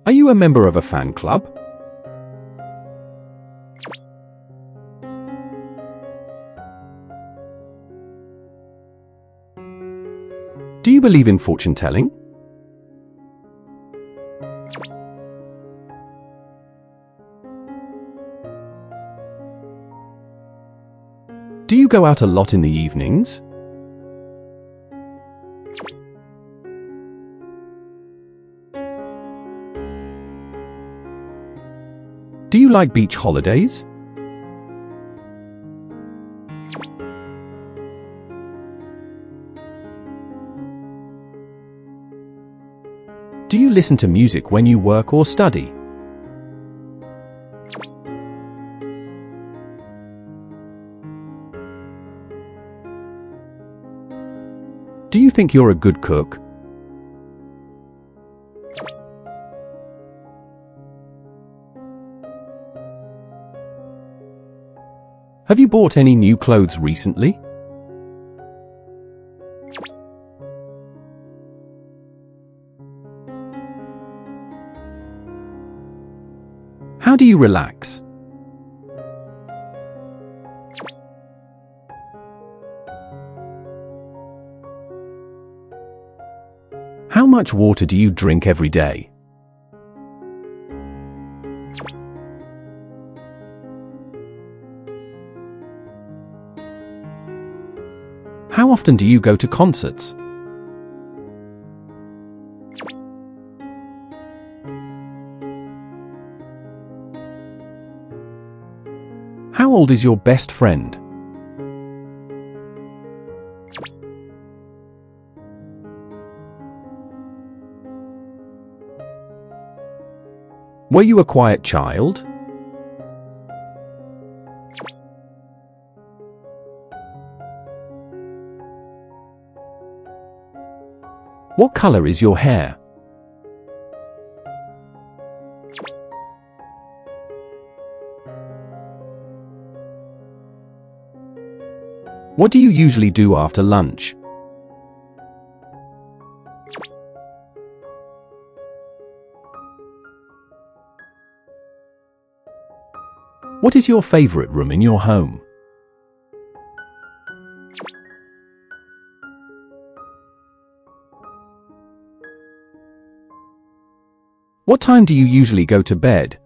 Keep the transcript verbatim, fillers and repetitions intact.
Are you a member of a fan club? Do you believe in fortune telling? Do you go out a lot in the evenings? Do you like beach holidays? Do you listen to music when you work or study? Do you think you're a good cook? Have you bought any new clothes recently? How do you relax? How much water do you drink every day? How often do you go to concerts? How old is your best friend? Were you a quiet child? What color is your hair? What do you usually do after lunch? What is your favorite room in your home? What time do you usually go to bed?